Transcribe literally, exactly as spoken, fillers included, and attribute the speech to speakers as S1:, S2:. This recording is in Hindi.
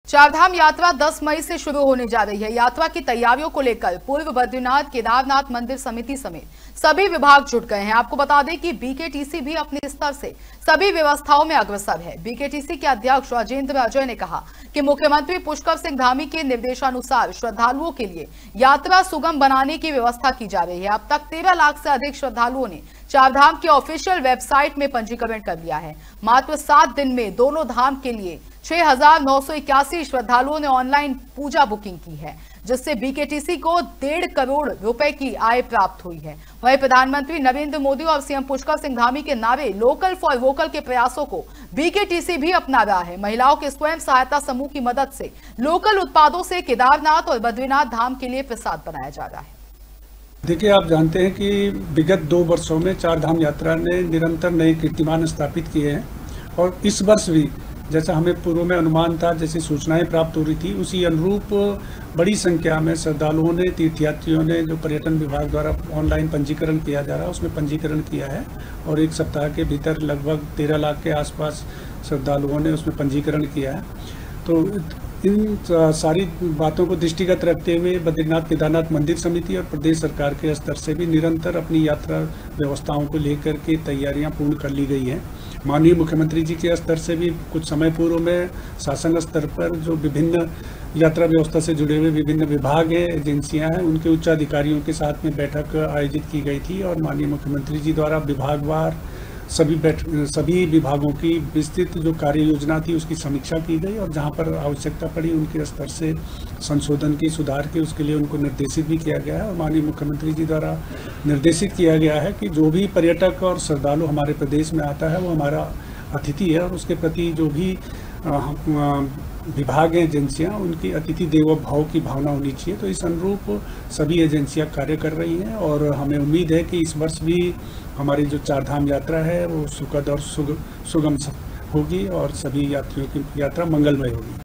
S1: चारधाम यात्रा दस मई से शुरू होने जा रही है। यात्रा की तैयारियों को लेकर पूर्व बद्रीनाथ केदारनाथ मंदिर समिति समेत सभी विभाग जुट गए हैं। आपको बता दें कि बीकेटीसी भी अपने स्तर से सभी व्यवस्थाओं में अग्रसर है। बीकेटीसी के अध्यक्ष राजेंद्र अजय ने कहा कि मुख्यमंत्री पुष्कर सिंह धामी के निर्देशानुसार श्रद्धालुओं के लिए यात्रा सुगम बनाने की व्यवस्था की जा रही है। अब तक तेरह लाख से अधिक श्रद्धालुओं ने चारधाम की ऑफिशियल वेबसाइट में पंजीकरण कर लिया है। मात्र सात दिन में दोनों धाम के लिए छह हजार नौ सौ इक्यासी श्रद्धालुओं ने ऑनलाइन पूजा बुकिंग की है, जिससे बीकेटीसी को डेढ़ करोड़ रुपए की आय प्राप्त हुई है। वहीं प्रधानमंत्री नरेंद्र मोदी और सीएम पुष्कर सिंह धामी के नारे लोकल फॉर वोकल के प्रयासों को बीकेटीसी भी अपना रहा है। महिलाओं के स्वयं सहायता समूह की मदद से लोकल उत्पादों से केदारनाथ और बद्रीनाथ धाम के लिए प्रसाद बनाया जा रहा है।
S2: देखिए, आप जानते हैं कि विगत दो वर्षों में चारधाम यात्रा ने निरंतर नए कीर्तिमान स्थापित किए हैं और इस वर्ष भी जैसा हमें पूर्व में अनुमान था, जैसी सूचनाएं प्राप्त हो रही थी, उसी अनुरूप बड़ी संख्या में श्रद्धालुओं ने, तीर्थयात्रियों ने, जो पर्यटन विभाग द्वारा ऑनलाइन पंजीकरण किया जा रहा है उसमें पंजीकरण किया है और एक सप्ताह के भीतर लगभग तेरह लाख के आसपास श्रद्धालुओं ने उसमें पंजीकरण किया है। तो इन सारी बातों को दृष्टिगत रखते हुए बद्रीनाथ केदारनाथ मंदिर समिति और प्रदेश सरकार के स्तर से भी निरंतर अपनी यात्रा व्यवस्थाओं को लेकर के तैयारियां पूर्ण कर ली गई हैं। माननीय मुख्यमंत्री जी के स्तर से भी कुछ समय पूर्व में शासन स्तर पर जो विभिन्न यात्रा व्यवस्था से जुड़े हुए विभिन्न विभाग हैं, एजेंसियां हैं, उनके उच्च अधिकारियों के साथ में बैठक आयोजित की गई थी और माननीय मुख्यमंत्री जी द्वारा विभागवार सभी बैठ सभी विभागों की विस्तृत जो कार्य योजना थी उसकी समीक्षा की गई और जहां पर आवश्यकता पड़ी उनके स्तर से संशोधन की, सुधार की, उसके लिए उनको निर्देशित भी किया गया है। और माननीय मुख्यमंत्री जी द्वारा निर्देशित किया गया है कि जो भी पर्यटक और श्रद्धालु हमारे प्रदेश में आता है वो हमारा अतिथि है और उसके प्रति जो भी विभाग हैं, एजेंसियां, उनकी अतिथि देवो भाव की भावना होनी चाहिए। तो इस अनुरूप सभी एजेंसियां कार्य कर रही हैं और हमें उम्मीद है कि इस वर्ष भी हमारी जो चारधाम यात्रा है वो सुखद और सुगम होगी और सभी यात्रियों की यात्रा मंगलमय होगी।